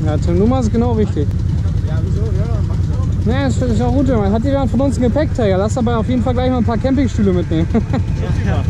Ja, Tim, Nummer ist genau richtig. Ja, wieso? Ja, Ja, das ist auch gut, man. Hat jemand von uns einen Gepäckträger? Lass dabei auf jeden Fall gleich mal ein paar Campingstühle mitnehmen. ja.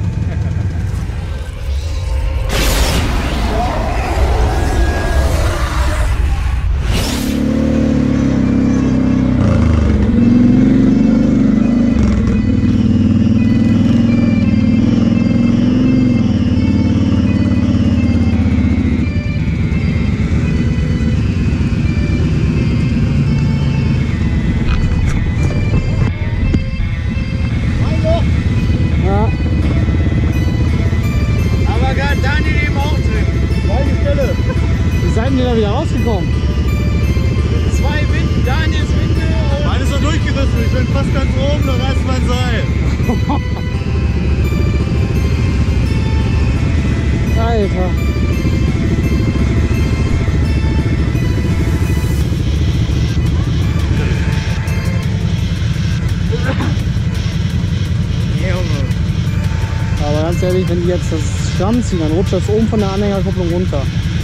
Wieder rausgekommen. Zwei Winden, Daniels Winde und... Meine ist doch durchgerissen, ich bin fast ganz oben, da reißt mein Seil. Alter. Aber ganz ehrlich, wenn die jetzt das stramm ziehen, dann rutscht das oben von der Anhängerkupplung runter.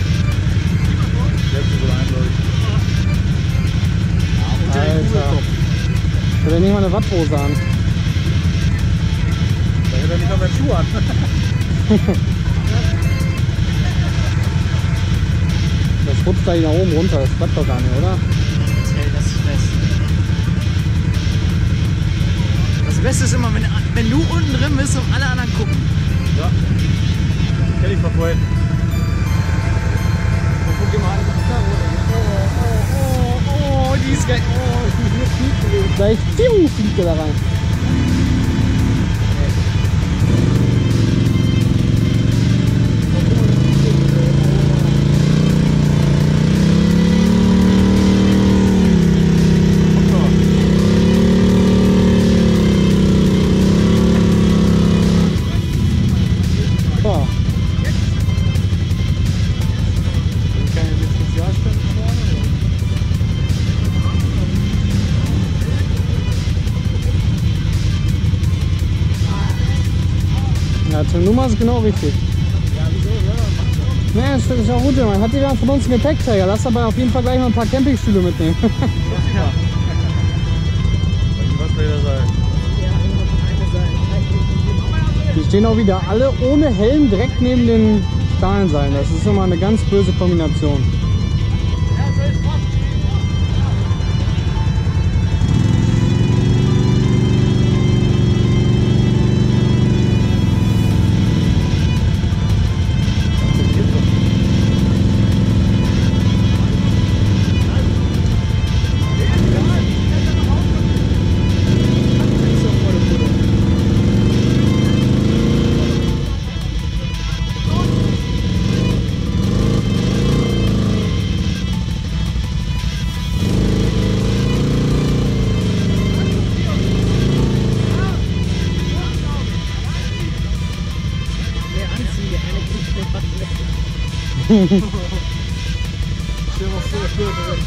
Alter. Ich will nicht mal eine Watthose an. Da hätte er nicht noch mehr Schuhe an. Das rutscht gleich nach oben runter, das klappt doch gar nicht, oder? Das Beste ist immer, wenn du unten drin bist und alle anderen gucken. Ja. Kenn ich von vorhin. Guck dir mal an, Oh, die ist geil. oh, ich bin hier fliegt gewesen. Gleich fliegt er da rein. Ja, die Nummer ist genau richtig. Ja, wieso? Ja, Ne, das ist auch gut, man. Hat jemand von uns einen Gepäckträger? Lass dabei auf jeden Fall gleich mal ein paar Campingstühle mitnehmen. ja. Was will das sein? Die stehen auch wieder alle ohne Helm direkt neben den Stahlseilen. Das ist immer eine ganz böse Kombination. Stell dir mal vor, das würde drin.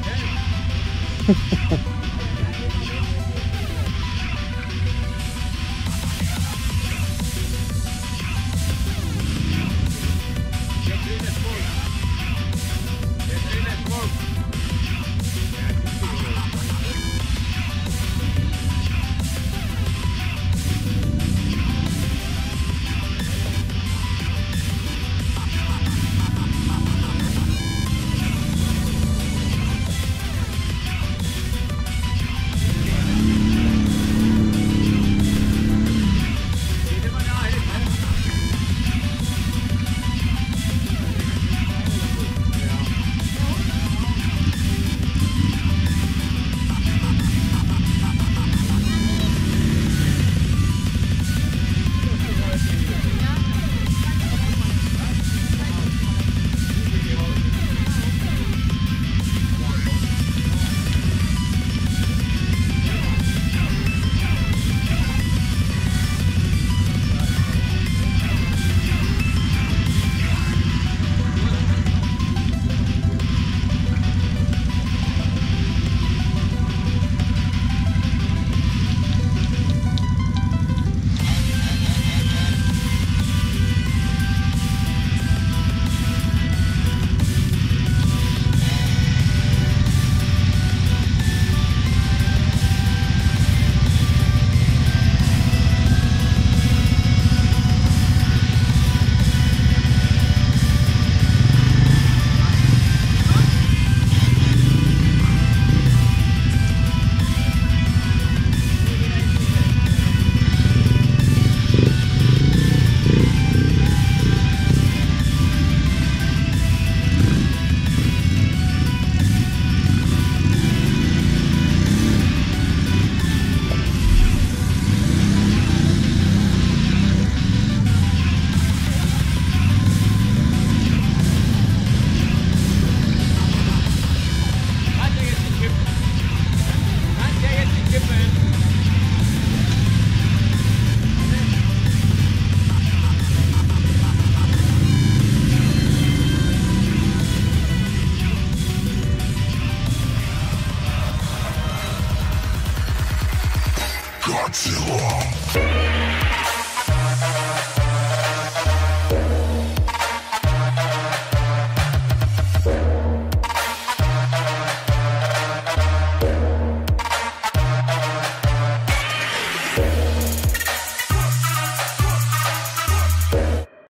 Godzilla.